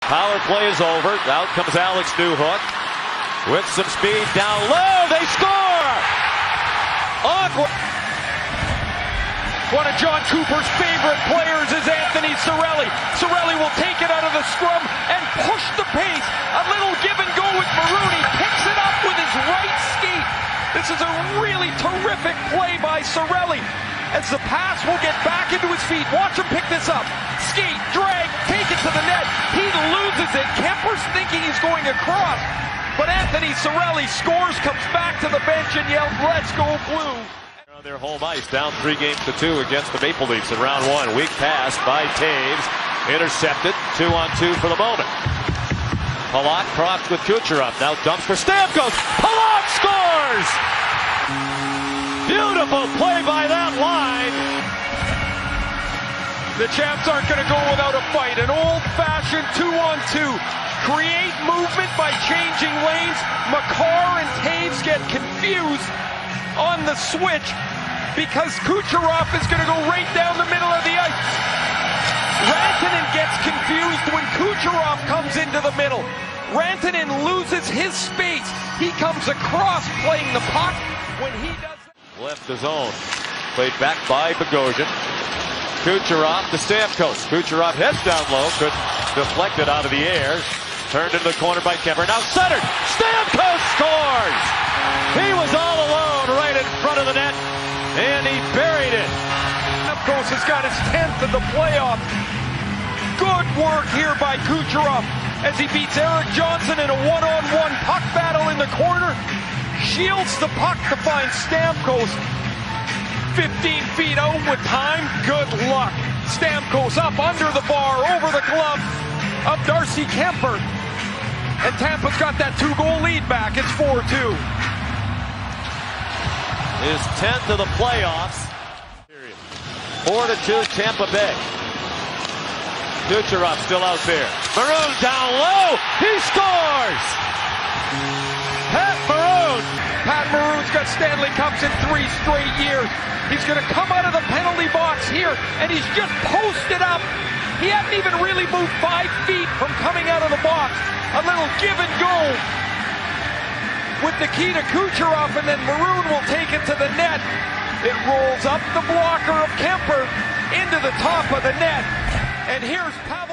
Power play is over. Out comes Alex Newhook with some speed down low. They score! Awkward. One of John Cooper's favorite players is Anthony Cirelli. Cirelli will take it out of the scrum and push the pace. A little give and go with Maroon. He picks it up with his right skate. This is a really terrific play by Cirelli. As the pass will get back into his feet. Watch him pick this up. Skate, drag, take it to the net. He loses it. Kemper's thinking he's going across. But Anthony Cirelli scores, comes back to the bench and yells, "Let's go Blue." On their home ice, down 3-2 against the Maple Leafs in round one. Weak pass by Taves. Intercepted. 2-on-2 for the moment. Palat crossed with Kucherov. Now dumps for Stamkos. Palat scores! Beautiful play by that line. The Chaps aren't going to go without a fight. An old-fashioned 2-on-2. Create movement by changing lanes. Makar and Taves get confused on the switch because Kucherov is going to go right down the middle of the ice. Rantanen gets confused when Kucherov comes into the middle. Rantanen loses his space. He comes across playing the puck. When he does left the zone. Played back by Bogosian. Kucherov to Stamkos. Kucherov heads down low. Could deflect it out of the air. Turned into the corner by Kemper. Now centered. Stamkos scores! He was all alone right in front of the net. And he buried it. Stamkos has got his 10th of the playoffs. Good work here by Kucherov as he beats Eric Johnson in a one-on-one puck battle in the corner. Shields the puck to find Stamkos. 15 feet out with time. Good luck. Stamkos up under the bar, over the glove of Darcy Kemper. And Tampa's got that 2-goal lead back. It's 4-2. His 10th of the playoffs. 4-2 Tampa Bay. Kucherov still out there. Maroon down low. He scores! Pat Maroon's got Stanley Cups in 3 straight years. He's going to come out of the penalty box here, and he's just posted up. He hadn't even really moved 5 feet from coming out of the box. A little give and go with the key to Kucherov, and then Maroon will take it to the net. It rolls up the blocker of Kemper into the top of the net. And here's Pavel.